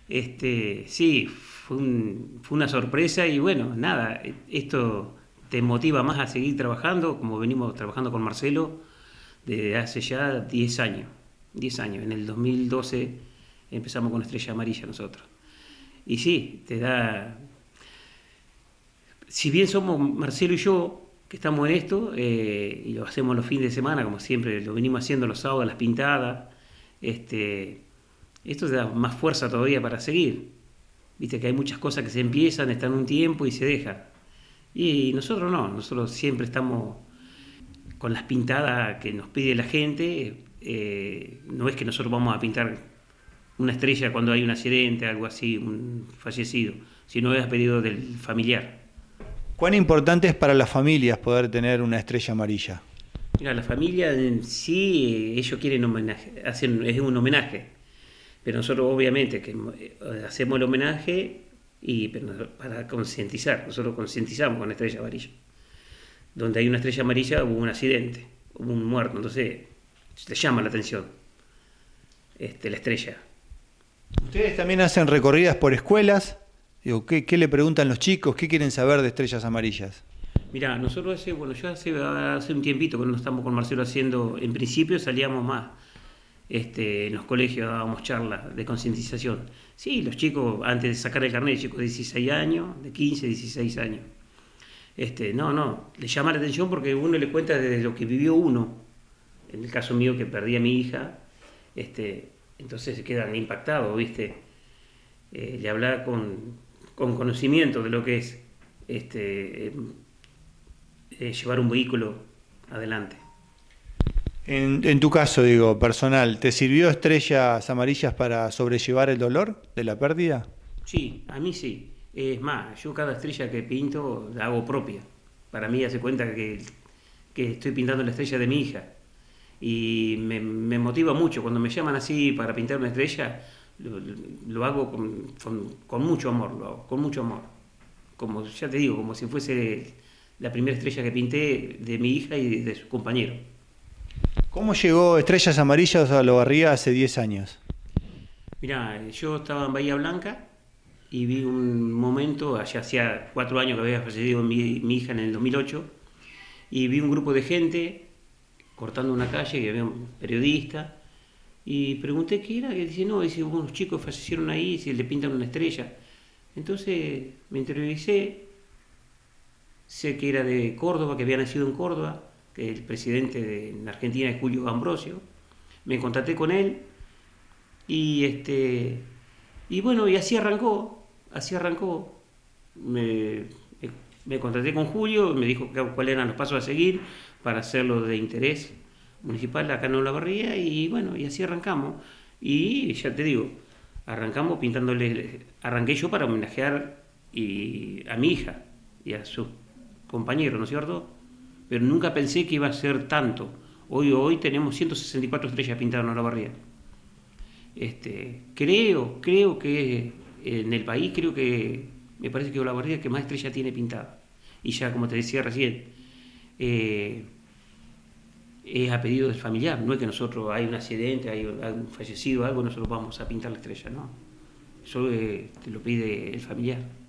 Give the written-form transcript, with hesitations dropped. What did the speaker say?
Sí, fue una sorpresa y bueno, nada, esto te motiva más a seguir trabajando, como venimos trabajando con Marcelo desde hace ya 10 años. 10 años, en el 2012 empezamos con Estrella Amarilla nosotros. Y sí, te da, si bien somos Marcelo y yo, que estamos en esto, y lo hacemos los fines de semana, como siempre, lo venimos haciendo los sábados, las pintadas, este, esto te da más fuerza todavía para seguir. Viste que hay muchas cosas que se empiezan, están un tiempo y se deja. Y nosotros no, nosotros siempre estamos con las pintadas que nos pide la gente. No es que nosotros vamos a pintar una estrella cuando hay un accidente, algo así, un fallecido, sino es a pedido del familiar. ¿Cuán importante es para las familias poder tener una estrella amarilla? Mira, la familia en sí, ellos quieren homenaje, es un homenaje, pero nosotros obviamente que hacemos el homenaje pero para concientizar, nosotros concientizamos con la estrella amarilla. Donde hay una estrella amarilla hubo un accidente, hubo un muerto, entonces te llama la atención la estrella. ¿Ustedes también hacen recorridas por escuelas? Digo, ¿qué le preguntan los chicos? ¿Qué quieren saber de estrellas amarillas? Mirá, nosotros yo hace un tiempito que no estamos con Marcelo haciendo, en principio salíamos más en los colegios, dábamos charlas de concientización. Sí, los chicos, antes de sacar el carnet, chicos de 16 años, de 15, 16 años. No, le llama la atención porque uno le cuenta desde lo que vivió uno. En el caso mío que perdí a mi hija, entonces se quedan impactados, ¿viste? Le habla con conocimiento de lo que es llevar un vehículo adelante. En tu caso, digo, personal, ¿te sirvió estrellas amarillas para sobrellevar el dolor de la pérdida? Sí, a mí sí. Es más, yo cada estrella que pinto la hago propia. Para mí hace cuenta que estoy pintando la estrella de mi hija. Y me motiva mucho. Cuando me llaman así para pintar una estrella, lo hago con mucho amor, lo hago, con mucho amor. Como ya te digo, como si fuese la primera estrella que pinté de mi hija y de su compañero. ¿Cómo llegó Estrellas Amarillas a Olavarría hace 10 años? Mirá, yo estaba en Bahía Blanca y vi un momento, allá hacía 4 años que había fallecido mi hija en el 2008, y vi un grupo de gente cortando una calle, que había un periodista, y pregunté qué era, y dice, no, dice, unos chicos fallecieron ahí, y se le pintan una estrella. Entonces me entrevisté, sé que era de Córdoba, que había nacido en Córdoba, que el presidente de Argentina es Julio Ambrosio. Me contacté con él y y bueno, y así arrancó. Me, me contacté con Julio, me dijo cuáles eran los pasos a seguir para hacerlo de interés municipal acá en Olavarría y bueno, y así arrancamos. Y ya te digo, arranqué yo para homenajear a mi hija y a sus compañeros, ¿no es cierto? Pero nunca pensé que iba a ser tanto. Hoy tenemos 164 estrellas pintadas en Olavarría. Creo que en el país, me parece que Olavarría es el que más estrellas tiene pintada. Y ya, como te decía recién, eh, es a pedido del familiar, no es que nosotros hay un accidente, hay un fallecido, algo, nosotros vamos a pintar la estrella, no. Eso te lo pide el familiar.